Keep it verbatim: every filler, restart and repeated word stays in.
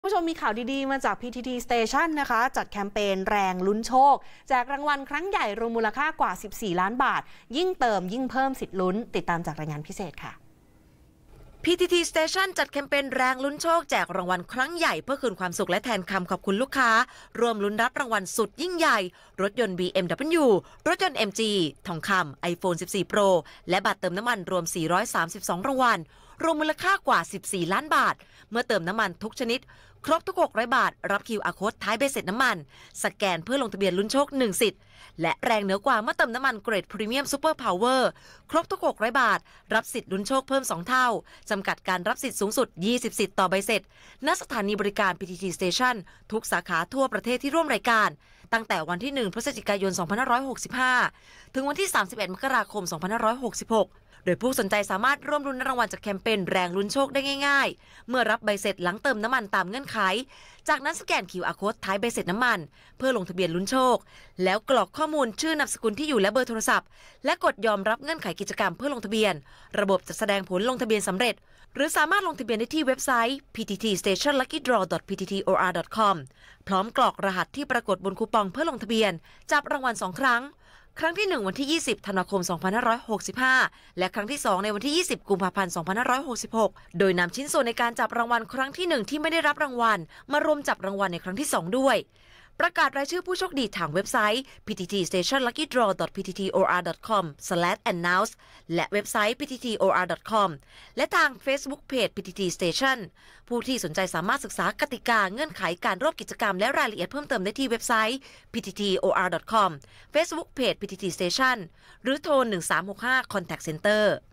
ผู้ชมมีข่าวดีๆมาจาก พี ที ที Station นะคะจัดแคมเปญแรงลุ้นโชคแจกรางวัลครั้งใหญ่รวมมูลค่ากว่าสิบสี่ล้านบาทยิ่งเติมยิ่งเพิ่มสิทธิ์ลุ้นติดตามจากรายงานพิเศษค่ะพี ที ที Station จัดแคมเปญแรงลุ้นโชคแจกรางวัลครั้งใหญ่เพื่อคืนความสุขและแทนคำขอบคุณลูกค้ารวมลุ้นรับรางวัลสุดยิ่งใหญ่รถยนต์ บี เอ็ม ดับเบิลยู รถยนต์ เอ็ม จี ทองคำ ไอโฟน สิบสี่ Pro และบัตรเติมน้ำมันรวมสี่ร้อยสามสิบสองรางวัลรวมมูลค่ากว่าสิบสี่ล้านบาทเมื่อเติมน้ำมันทุกชนิดครบทุกหกร้อยบาทรับ คิว อาร์ Code ท้ายใบเสร็จน้ำมันสแกนเพื่อลงทะเบียนลุ้นโชคหนึ่งสิทธิ์และแรงเหนือกว่าเมื่อเติมน้ำมันเกรดพรีเมียมซูเปอร์พาวเวอร์ครบทุกหกร้อยบาทรับสิทธิ์ลุ้นโชคเพิ่มสองเท่าจำกัดการรับสิทธิ์สูงสุดยี่สิบสิทธิ์ต่อใบเสร็จณสถานีบริการ พี ที ที Station ทุกสาขาทั่วประเทศที่ร่วมรายการตั้งแต่วันที่หนึ่งพฤศจิกายนสองพันห้าร้อยหกสิบห้าถึงวันที่สามสิบเอ็ดมกราคมสองพันห้าร้อยหกสิบหกโดยผู้สนใจสามารถร่วมลุ้นรางวัลจากแคมเปญแรงลุ้นโชคได้ง่ายๆเมื่อรับใบเสร็จหลังเติมน้ำมันตามเงื่อนไขจากนั้นสแกน คิว อาร์ Code ท้ายใบเสร็จน้ำมันเพื่อลงทะเบียนลุ้นโชคแล้วกรอกข้อมูลชื่อนามสกุลที่อยู่และเบอร์โทรศัพท์และกดยอมรับเงื่อนไขกิจกรรมเพื่อลงทะเบียนระบบจะแสดงผลลงทะเบียนสำเร็จหรือสามารถลงทะเบียนได้ที่เว็บไซต์ พี ที ที สเตชัน ลัคกี้ดรอ ดอท พี ที ที โอ อาร์ ดอท คอม พร้อมกรอกรหัสที่ปรากฏบนคูปองเพื่อลงทะเบียนจับรางวัลสองครั้งครั้งที่หนึ่งวันที่ยี่สิบธันวาคมสองพันห้าร้อยหกสิบห้าและครั้งที่สองในวันที่ยี่สิบกุมภาพันธ์สองพันห้าร้อยหกสิบหกโดยนำชิ้นส่วนในการจับรางวัลครั้งที่หนึ่งที่ไม่ได้รับรางวัลมารวมจับรางวัลในครั้งที่สองด้วยประกาศรายชื่อผู้โชคดีทางเว็บไซต์ พี ที ที สเตชัน ลัคกี้ดรอ ดอท พี ที ที โอ อาร์ ดอท คอม สแลช แอนนาวส์ และเว็บไซต์ พี ที ที โอ อาร์ ดอท คอม และทาง Facebook Page พี ที ที Station ผู้ที่สนใจสามารถศึกษากติกาเงื่อนไขการร่วมกิจกรรมและรายละเอียดเพิ่มเติมได้ที่เว็บไซต์ พี ที ที โอ อาร์ ดอท คอม Facebook Page พี ที ที Station หรือโทรหนึ่งสามหกห้า Contact Center